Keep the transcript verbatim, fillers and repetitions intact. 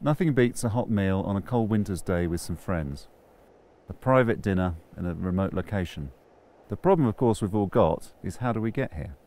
Nothing beats a hot meal on a cold winter's day with some friends. A private dinner in a remote location. The problem, of course, we've all got is how do we get here?